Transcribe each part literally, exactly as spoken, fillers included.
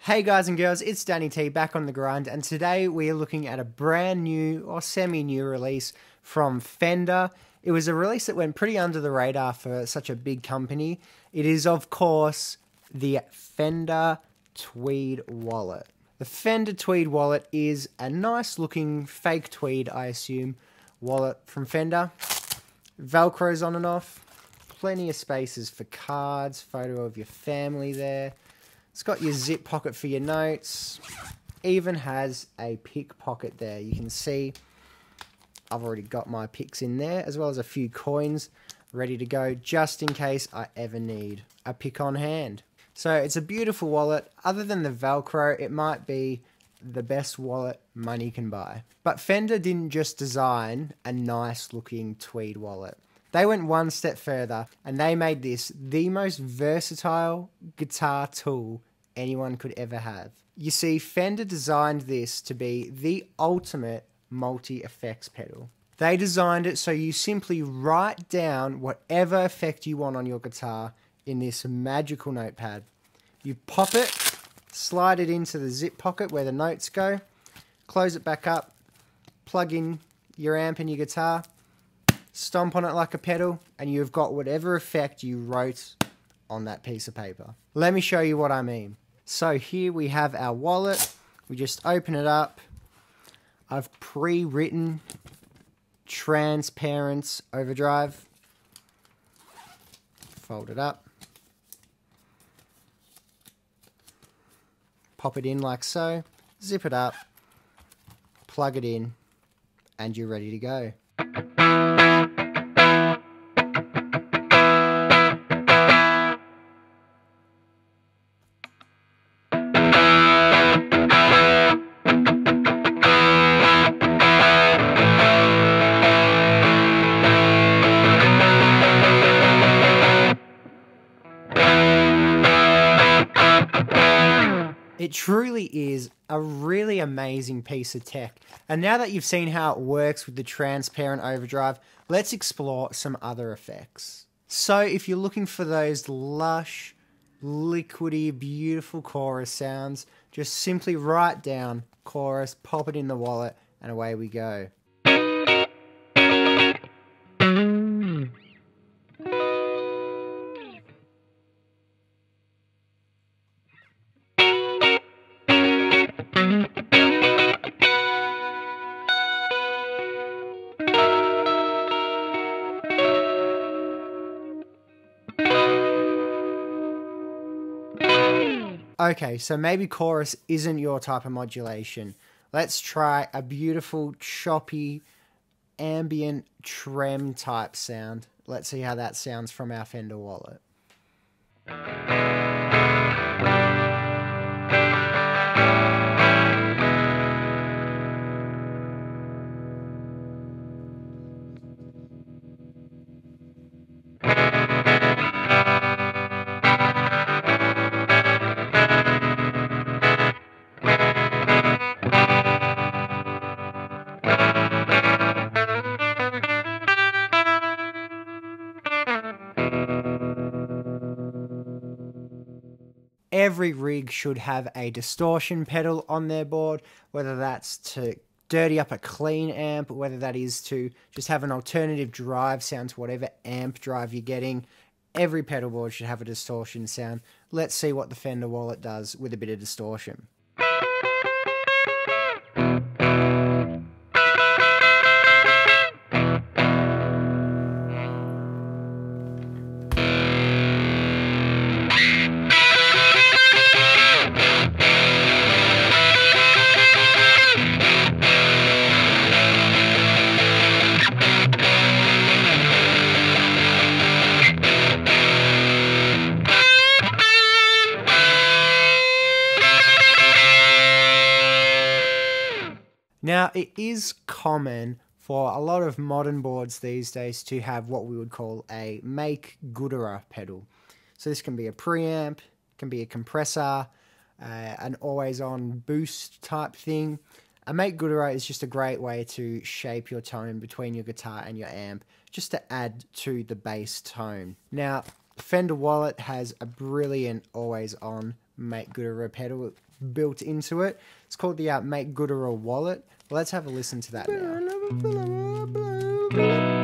Hey guys and girls, it's Danny T back on the grind, and today we are looking at a brand new or semi-new release from Fender. It was a release that went pretty under the radar for such a big company. It is, of course, the Fender Tweed Wallet. The Fender Tweed Wallet is a nice looking fake tweed, I assume, wallet from Fender. Velcro's on and off. Plenty of spaces for cards, photo of your family there. It's got your zip pocket for your notes. Even has a pick pocket there. You can see I've already got my picks in there, as well as a few coins ready to go just in case I ever need a pick on hand. So it's a beautiful wallet. Other than the Velcro, it might be the best wallet money can buy. But Fender didn't just design a nice looking tweed wallet. They went one step further and they made this the most versatile guitar tool anyone could ever have. You see, Fender designed this to be the ultimate multi-effects pedal. They designed it so you simply write down whatever effect you want on your guitar in this magical notepad. You pop it, slide it into the zip pocket where the notes go, close it back up, plug in your amp and your guitar, stomp on it like a pedal, and you've got whatever effect you wrote on that piece of paper. Let me show you what I mean. So here we have our wallet. We just open it up. I've pre-written Transparent Overdrive. Fold it up. Pop it in like so. Zip it up. Plug it in. And you're ready to go. It truly is a really amazing piece of tech. And now that you've seen how it works with the Transparent Overdrive, let's explore some other effects. So if you're looking for those lush, liquidy, beautiful chorus sounds, just simply write down chorus, pop it in the wallet, and away we go. Okay, so maybe chorus isn't your type of modulation. Let's try a beautiful, choppy, ambient, trem type sound. Let's see how that sounds from our Fender wallet. Every rig should have a distortion pedal on their board, whether that's to dirty up a clean amp, whether that is to just have an alternative drive sound to whatever amp drive you're getting. Every pedal board should have a distortion sound. Let's see what the Fender wallet does with a bit of distortion. Now, it is common for a lot of modern boards these days to have what we would call a make gooderer pedal. So this can be a preamp, can be a compressor, uh, an always-on boost type thing. A make gooderer is just a great way to shape your tone between your guitar and your amp, just to add to the bass tone. Now, Fender Wallet has a brilliant always-on Make Goodera pedal built into it. It's called the uh, Make Goodera wallet. Let's have a listen to that now.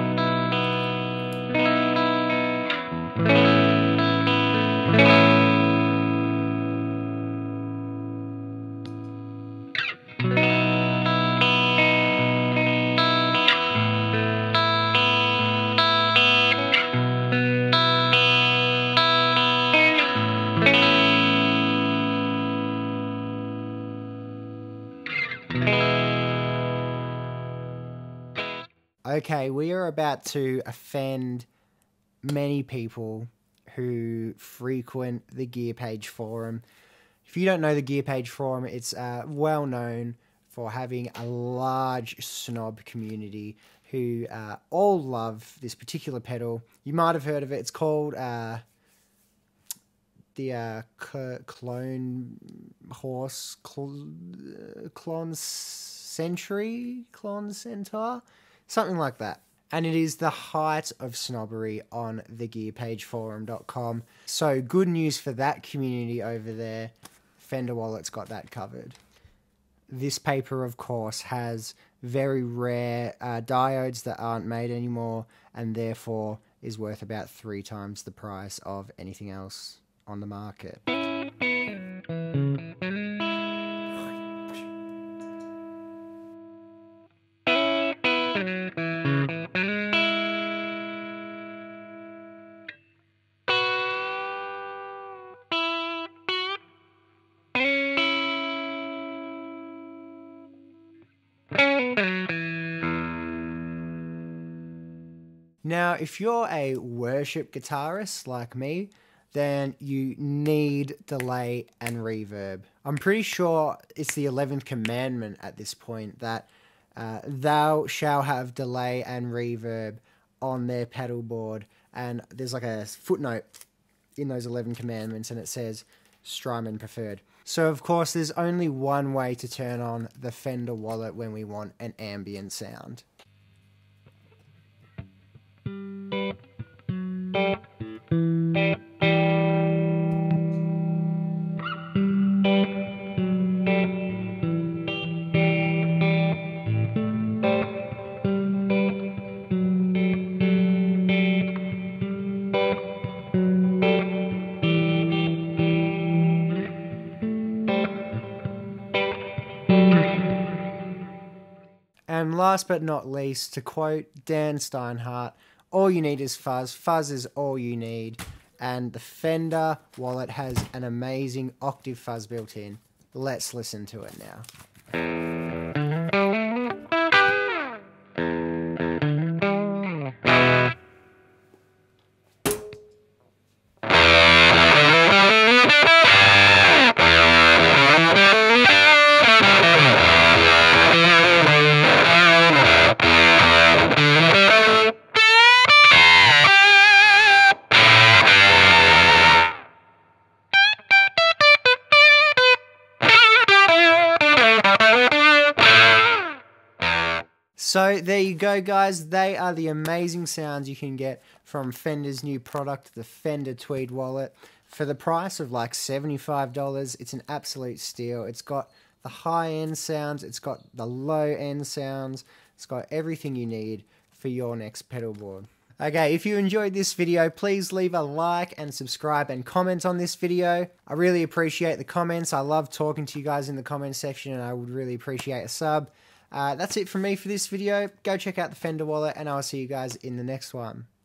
Okay, we are about to offend many people who frequent the Gear Page forum. If you don't know the Gear Page forum, it's uh, well known for having a large snob community who uh, all love this particular pedal. You might have heard of it. It's called uh, the uh, Clone Horse Cl Clone Century Clone Centaur. Something like that. And it is the height of snobbery on the gear page forum dot com. So good news for that community over there. Fender Wallet's got that covered. This paper, of course, has very rare uh, diodes that aren't made anymore and therefore is worth about three times the price of anything else on the market. Now, if you're a worship guitarist like me, then you need delay and reverb. I'm pretty sure it's the eleventh commandment at this point that uh, thou shall have delay and reverb on their pedal board. And there's like a footnote in those eleven commandments and it says Strymon preferred. So of course there's only one way to turn on the Fender Wallet when we want an ambient sound. And last but not least, to quote Dan Steinhardt, all you need is fuzz. Fuzz is all you need. And the Fender Wallet has an amazing octave fuzz built in. Let's listen to it now. So there you go, guys. They are the amazing sounds you can get from Fender's new product, the Fender Tweed Wallet. For the price of like seventy-five dollars, it's an absolute steal. It's got the high-end sounds, it's got the low-end sounds, it's got everything you need for your next pedal board. Okay, if you enjoyed this video, please leave a like and subscribe and comment on this video. I really appreciate the comments. I love talking to you guys in the comment section and I would really appreciate a sub. Uh, that's it from me for this video. Go check out the Fender Wallet and I'll see you guys in the next one.